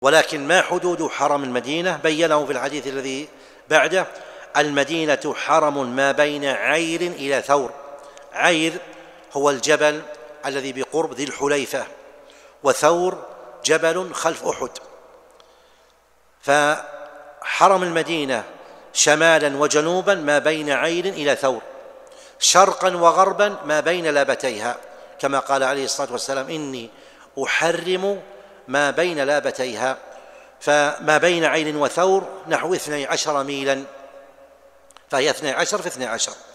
ولكن ما حدود حرم المدينة؟ بينه في الحديث الذي بعده: المدينة حرم ما بين عير إلى ثور. عير هو الجبل الذي بقرب ذي الحليفة، وثور جبل خلف أحد. فحرم المدينة شمالا وجنوبا ما بين عير إلى ثور، شرقا وغربا ما بين لابتيها، كما قال عليه الصلاة والسلام: إني أحرم ما بين لابتيها. فما بين عين وثور نحو 12 ميلا، فهي 12 في 12.